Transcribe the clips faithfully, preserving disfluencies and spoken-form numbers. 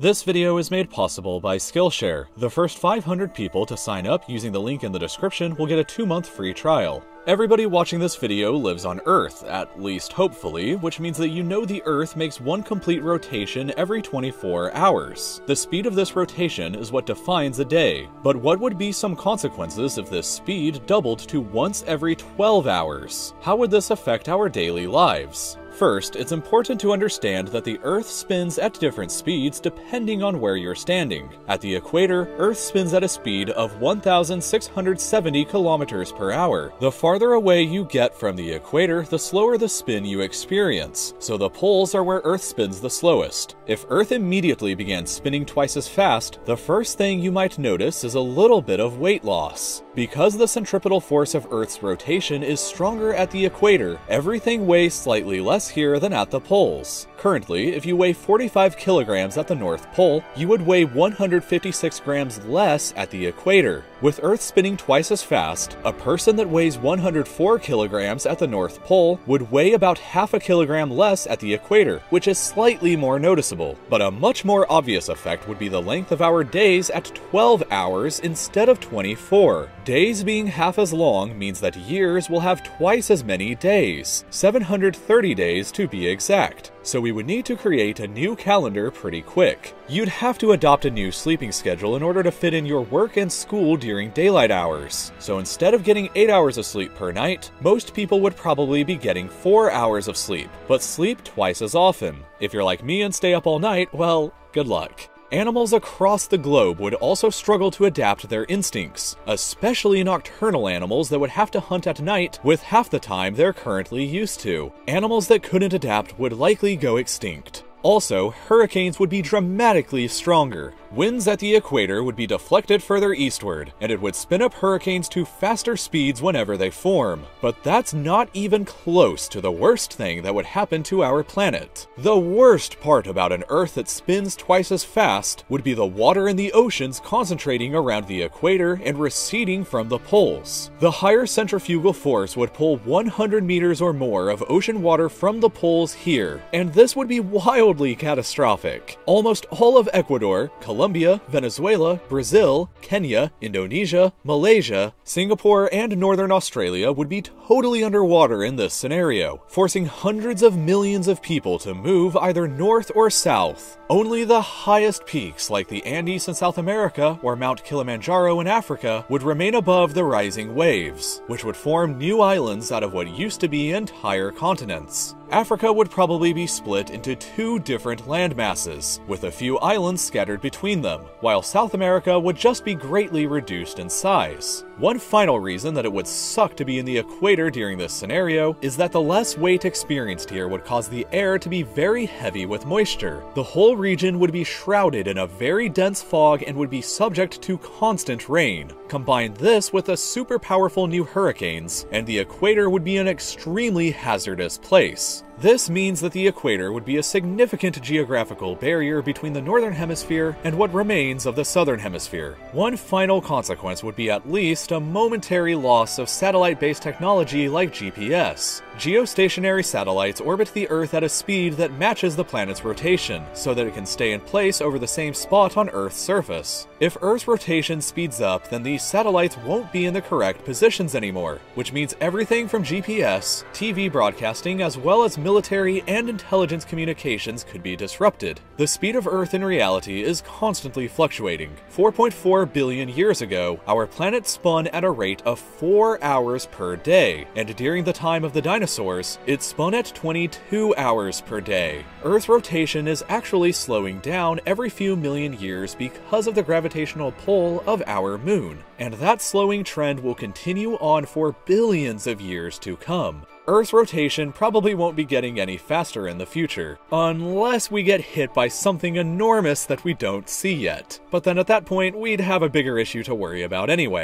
This video is made possible by Skillshare. The first five hundred people to sign up using the link in the description will get a two month free trial. Everybody watching this video lives on Earth, at least hopefully, which means that you know the Earth makes one complete rotation every twenty-four hours. The speed of this rotation is what defines a day. But what would be some consequences if this speed doubled to once every twelve hours? How would this affect our daily lives? First, it's important to understand that the Earth spins at different speeds depending on where you're standing. At the equator, Earth spins at a speed of one thousand six hundred seventy kilometers per hour. The farther away you get from the equator, the slower the spin you experience, so the poles are where Earth spins the slowest. If Earth immediately began spinning twice as fast, the first thing you might notice is a little bit of weight loss. Because the centripetal force of Earth's rotation is stronger at the equator, everything weighs slightly less here than at the poles. Currently, if you weigh forty-five kilograms at the North Pole, you would weigh one hundred fifty-six grams less at the equator. With Earth spinning twice as fast, a person that weighs one hundred four kilograms at the North Pole would weigh about half a kilogram less at the equator, which is slightly more noticeable. But a much more obvious effect would be the length of our days at twelve hours instead of twenty-four. Days being half as long means that years will have twice as many days, seven hundred thirty days to be exact. So we would need to create a new calendar pretty quick. You'd have to adopt a new sleeping schedule in order to fit in your work and school during daylight hours. So instead of getting eight hours of sleep per night, most people would probably be getting four hours of sleep, but sleep twice as often. If you're like me and stay up all night, well, good luck. Animals across the globe would also struggle to adapt their instincts, especially nocturnal animals that would have to hunt at night with half the time they're currently used to. Animals that couldn't adapt would likely go extinct. Also, hurricanes would be dramatically stronger. Winds at the equator would be deflected further eastward, and it would spin up hurricanes to faster speeds whenever they form. But that's not even close to the worst thing that would happen to our planet. The worst part about an Earth that spins twice as fast would be the water in the oceans concentrating around the equator and receding from the poles. The higher centrifugal force would pull one hundred meters or more of ocean water from the poles here, and this would be wildly catastrophic. Almost all of Ecuador, Colombia, Venezuela, Brazil, Kenya, Indonesia, Malaysia, Singapore, and Northern Australia would be totally underwater in this scenario, forcing hundreds of millions of people to move either north or south. Only the highest peaks like the Andes in South America or Mount Kilimanjaro in Africa would remain above the rising waves, which would form new islands out of what used to be entire continents. Africa would probably be split into two different landmasses, with a few islands scattered between them, while South America would just be greatly reduced in size. One final reason that it would suck to be in the equator during this scenario is that the less weight experienced here would cause the air to be very heavy with moisture. The whole region would be shrouded in a very dense fog and would be subject to constant rain. Combine this with the super powerful new hurricanes, and the equator would be an extremely hazardous place. This means that the equator would be a significant geographical barrier between the northern hemisphere and what remains of the southern hemisphere. One final consequence would be at least a momentary loss of satellite-based technology like G P S. Geostationary satellites orbit the Earth at a speed that matches the planet's rotation, so that it can stay in place over the same spot on Earth's surface. If Earth's rotation speeds up, then these satellites won't be in the correct positions anymore, which means everything from G P S, T V broadcasting, as well as military and intelligence communications could be disrupted. The speed of Earth in reality is constantly fluctuating. four point four billion years ago, our planet spun at a rate of four hours per day, and during the time of the dinosaurs, it spun at twenty-two hours per day. Earth's rotation is actually slowing down every few million years because of the gravitational pull of our moon, and that slowing trend will continue on for billions of years to come. Earth's rotation probably won't be getting any faster in the future, unless we get hit by something enormous that we don't see yet. But then at that point, we'd have a bigger issue to worry about anyway.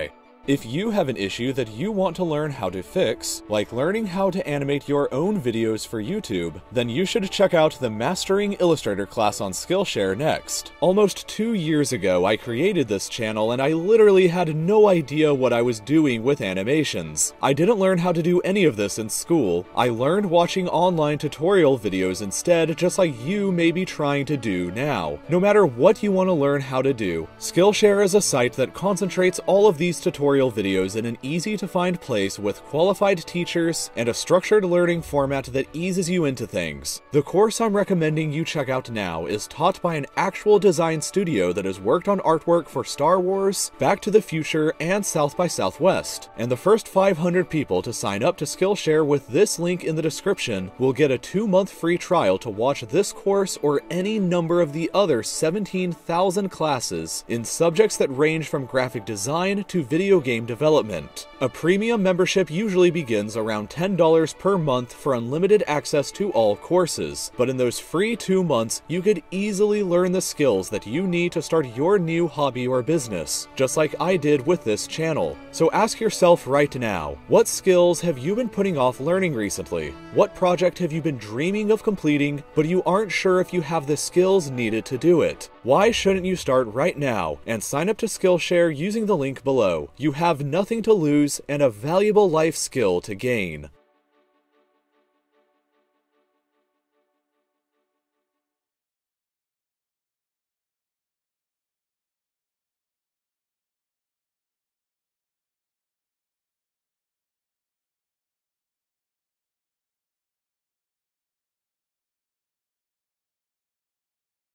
If you have an issue that you want to learn how to fix, like learning how to animate your own videos for YouTube, then you should check out the Mastering Illustrator class on Skillshare next. Almost two years ago, I created this channel and I literally had no idea what I was doing with animations. I didn't learn how to do any of this in school. I learned watching online tutorial videos instead, just like you may be trying to do now. No matter what you want to learn how to do, Skillshare is a site that concentrates all of these tutorial videos in an easy-to-find place with qualified teachers and a structured learning format that eases you into things. The course I'm recommending you check out now is taught by an actual design studio that has worked on artwork for Star Wars, Back to the Future, and South by Southwest. And the first five hundred people to sign up to Skillshare with this link in the description will get a two-month free trial to watch this course or any number of the other seventeen thousand classes in subjects that range from graphic design to video game development. A premium membership usually begins around ten dollars per month for unlimited access to all courses, but in those free two months, you could easily learn the skills that you need to start your new hobby or business, just like I did with this channel. So ask yourself right now, what skills have you been putting off learning recently? What project have you been dreaming of completing, but you aren't sure if you have the skills needed to do it? Why shouldn't you start right now and sign up to Skillshare using the link below? You have nothing to lose and a valuable life skill to gain.